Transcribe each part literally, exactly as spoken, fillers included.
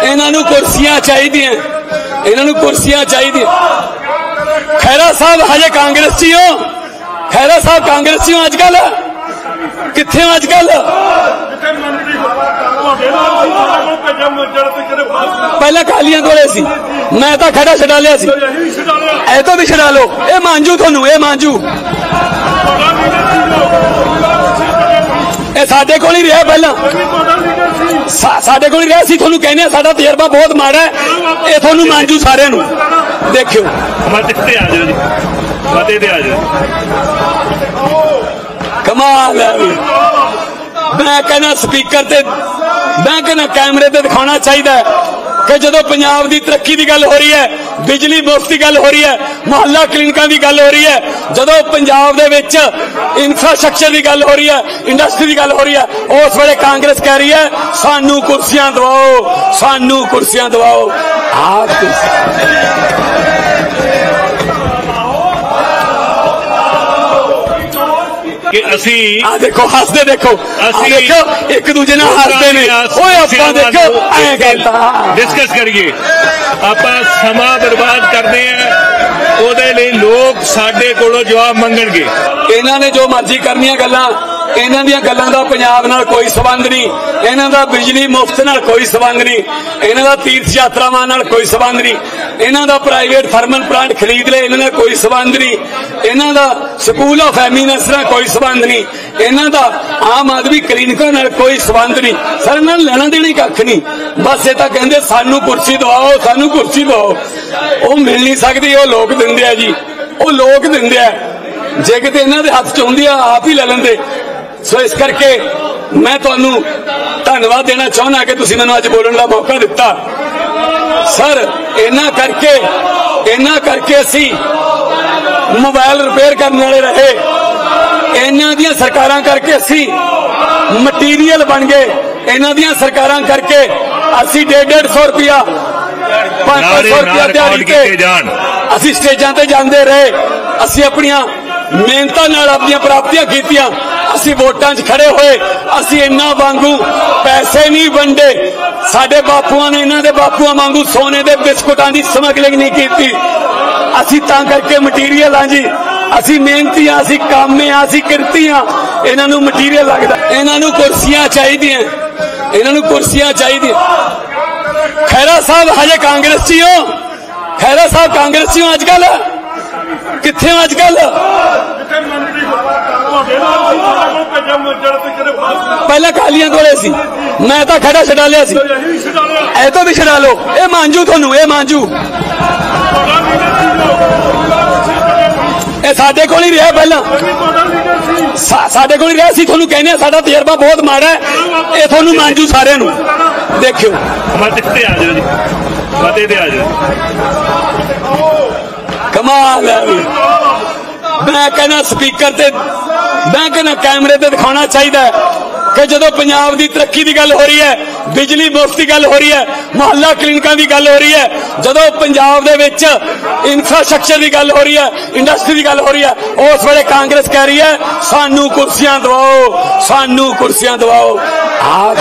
इन्हों कुर्सियां चाहिए, इन्हों कुर्सियां चाहिए। खैरा साहब हजे कांग्रेसी हो, खैरा साहब कांग्रेसी हो अजकल किथे हो अजकल? पहले कालियां कोले सी, मैं तो खड़ा छड़ा लिया सी, ए तो भी छड़ा लो, ए मांजू थानू, ए मांजू ए साडे कोल ही रहा पहला, साडे कोल ही रहा सी। थानू कहने साडा तजर्बा बहुत माड़ा है, ये थानू मांजू सारे नू देखियो। कमाल है, मैं कहना स्पीकर ते मैं कहना कैमरे ते दिखाना चाहिए कि जो पंजाब की तरक्की की गल हो रही है, बिजली मुफ्त की गल हो रही है, मुहल्ला क्लिनिकां की गल हो रही है, जो पंजाब दे विच इंफ्रास्ट्रक्चर की गल हो रही है, इंडस्ट्री की गल हो रही है, उस वेले कांग्रेस कह रही है सानू कुर्सियां दवाओ, सानू कुर्सियां दवाओ। आ कि असी आ देखो हसदे, देखो देखो एक दूजे नाल हसदे ने, ओए आपां देखो ऐ कहता डिस्कस करिए, आपां समा बर्बाद करते हैं, ओदे लई लोग साडे कोलों जवाब मंगणगे। इन्हां ने जो मर्जी करनियां गल्लां, इन्हां दियां गल्लां दा पंजाब नाल कोई संबंध नहीं, इन्हां दा बिजली मुफ्त नाल कोई संबंध नहीं, इन्हां दा तीर्थ यात्रावां नाल कोई संबंध नहीं, इन्हां दा प्राइवेट थर्मल प्लांट खरीद ले इन्हां दा कोई संबंध नहीं, इन्हां दा स्कूल ऑफ एमिनेंस नाल कोई संबंध नहीं, इन्हां दा आम आदमी क्लिनिकां नाल कोई संबंध नहीं। सर इन्हां नूं लेना देना कख नहीं, बस ये तां कहंदे सानू कुर्सी दवाओ, सानू कुर्सी दवाओ। वो मिल नहीं सकदी, वो लोग दिंदे आ जी, वो लोग दिंदे आ, जे किते इन्हां दे हत्थ च हुंदी आ आप ही ले लैंदे। सो इस करके मैं तुहानू धन्नवाद देना चाहना कि तुसीं मैनूं अज बोलण दा मौका दिता। सर इन्ना करके इन्ना करके असी मोबाइल रिपेयर करने वाले रहे, इन्हां दियां सरकारां करके असी मटीरियल बन गए, इन्हां दियां सरकारां करके असी डेढ़ डेढ़ सौ रुपया पांच पांच सौ रुपया दिहाड़ी ते असी स्टेजां ते जांदे रहे, असी अपनियां मेहनतां नाल अपनियां प्राप्तियां कीतियां, असी वोटां च खड़े होए, असी इन्हां वांगू पैसे नहीं वंडे, साडे बापूआं ने इन्हां दे बापूआं वांगू सोने दे बिस्कुटां दी स्मगलिंग नहीं कीती। असी तां करके मटीरियल हां जी, असी मेहनती हां, असी कामे हां, असी किरती हां, इन्हां नूं मटीरियल लगदा। इन्हां नूं कुर्सियां चाहिए, इन्हां नूं कुर्सियां चाहिए। खैरा साहब हजे कांग्रेसी हो, खैरा साहब कांग्रेसी हो अजकल किथे हो अजकल? पहले कालियां कोले सी, मैं तो खड़ा छड़ा लिया सी, ए तो भी छड़ा लो, ए मांजू थानू, ए मांजू ए साडे कोल ही रहा पहला, साडे कोल ही रहा सी। थानू कहने साडा तजर्बा बहुत माड़ा है, ये थानू मांजू सारे नू देखियो। कमाल है, मैं कहना स्पीकर ते मैं कहना कैमरे ते दिखाना चाहिए कि जो पंजाब की तरक्की की गल हो रही है, बिजली मुफ्त की गल हो रही है, मुहल्ला क्लिनिकां की गल हो रही है, जो पंजाब दे विच इंफ्रास्ट्रक्चर की गल हो रही है, इंडस्ट्री की गल हो रही है, उस वेले कांग्रेस कह रही है सानू कुर्सियां दवाओ, सानू कुर्सियां दवाओ। आ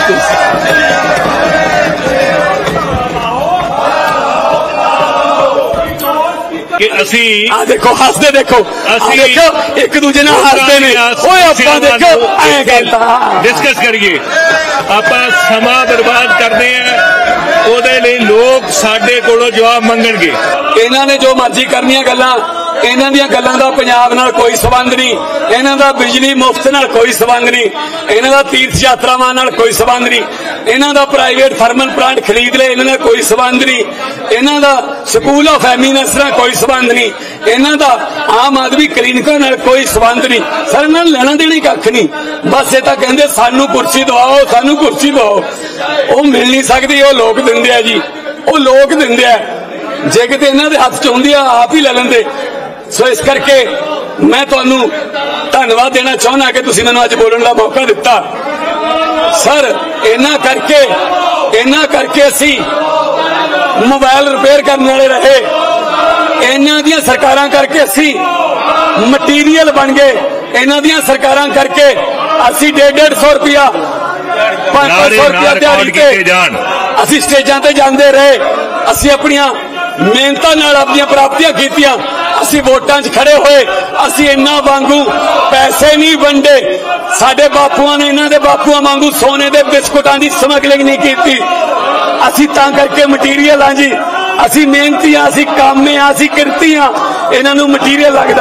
कि असी आ देखो हसदे, देखो देखो एक दूजे नाल हसदे ने, ओए आपां देखो ऐ कहता डिस्कस करिए, आपां समा बर्बाद करते हैं, ओदे लई लोग साडे कोलों जवाब मंगणगे। इन्हां ने जो मर्जी करनियां गल्लां, इन्हां दियां गल्लां दा पंजाब नाल कोई संबंध नहीं, इन्हां दा बिजली मुफ्त नाल कोई संबंध नहीं, इन्हां दा तीर्थ यात्रावां नाल कोई संबंध नहीं, इन्हां दा प्राइवेट थर्मल प्लांट खरीद ले इन्हां दा कोई संबंध नहीं, इन्हां दा स्कूल ऑफ एमिनेंस नाल कोई संबंध नहीं, इन्हां दा आम आदमी क्लिनिकां नाल कोई संबंध नहीं। सर इन्हां नूं लेना देना कख नहीं, बस ये तां कहंदे सानू कुर्सी दवाओ, सानू कुर्सी दवाओ। वो मिल नहीं सकदी, वो लोग दिंदे आ जी, वो लोग दिंदे आ, जे किते इन्हां दे हत्थ च हुंदी आ आप ही ले लैंदे। सो इस करके मैं तुहानू धन्नवाद देना चाहना कि तुसीं मैनूं अज बोलण दा मौका दिता। सर इन्ना करके इन्ना करके असी मोबाइल रिपेयर करने वाले रहे, इन्हां दियां सरकारां करके असी मटीरियल बन गए, इन्हां दियां सरकारां करके असी डेढ़ डेढ़ सौ रुपया ਪੰਜ ਨਾਰੇ ਸੌ ਨਾ ਰੁਪਇਆ ਰਿਕਾਰਡ ਦਿਹਾੜੀ ਕੀਤੇ ਤੇ ਜਾਣ। ਅਸੀਂ ਸਟੇਜਾਂ ਤੇ ਜਾਂਦੇ ਰਹੇ, ਅਸੀਂ ਆਪਣੀਆਂ ਮਿਹਨਤਾਂ ਨਾਲ ਆਪਣੀਆਂ ਪ੍ਰਾਪਤੀਆਂ ਕੀਤੀਆਂ, ਅਸੀਂ ਵੋਟਾਂ 'ਚ ਖੜੇ ਹੋਏ, ਅਸੀਂ ਇਹਨਾਂ ਵਾਂਗੂ ਪੈਸੇ ਨਹੀਂ ਵੰਡੇ, ਸਾਡੇ ਬਾਪੂਆਂ ਨੇ ਇਹਨਾਂ ਦੇ ਬਾਪੂਆਂ ਵਾਂਗੂ ਸੋਨੇ ਦੇ ਬਿਸਕੁਟਾਂ ਦੀ ਸਮਗਲਿੰਗ ਨਹੀਂ ਕੀਤੀ। ਅਸੀਂ ਤਾਂ ਕਰਕੇ ਮਟੀਰੀਅਲ ਹਾਂ ਜੀ, ਅਸੀਂ ਮਿਹਨਤੀ ਹਾਂ, ਅਸੀਂ ਕਾਮੇ ਹਾਂ, ਅਸੀਂ ਕਿਰਤੀ ਹਾਂ, ਇਹਨਾਂ ਨੂੰ ਮਟੀਰੀਅਲ ਲੱਗਦਾ।